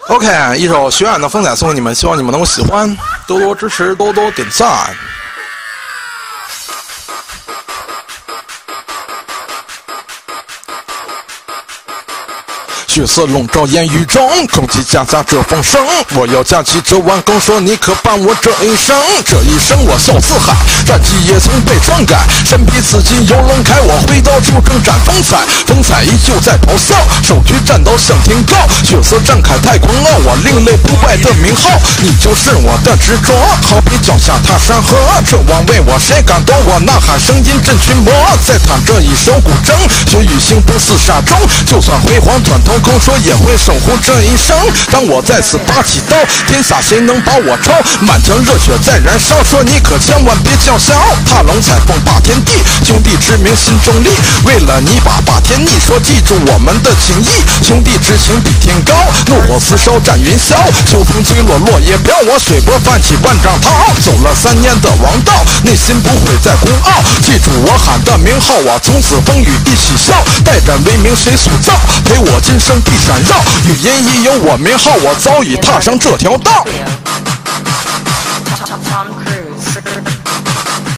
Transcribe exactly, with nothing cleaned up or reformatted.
OK， 一首徐远的《风采》送给你们，希望你们能够喜欢，多多支持，多多点赞。血色笼罩烟雨中，空气夹杂着风声。我要架起这碗羹，说你可伴我这一生。这一生我笑四海，战绩也曾被篡改。身披紫金游龙铠，我挥刀出征展风采。风采依旧在咆哮，手举战刀向天高。血色战铠太狂傲，我另类不败的名号。你就是我的执着，好比脚下踏山河。这王位我谁敢夺？我呐喊声音震群魔。再弹这一首古筝，血雨腥风厮杀中，就算辉煌转头空说也会守护这一生。当我在此拔起刀，天下谁能把我超？满腔热血在燃烧，说你可千万别叫嚣。踏龙踩凤霸天地，兄弟之名心中立。为了你把霸天逆，说记住我们的情谊。兄弟之情比天高，怒火厮烧战云霄。秋风吹落落叶飘，我水波泛起万丈涛。走了三年的王道，内心不会再孤傲。记住我喊的名号，我从此风雨一起笑。待战为民谁塑造？陪我今生必闪耀。语音已有我名号，我早已踏上这条道。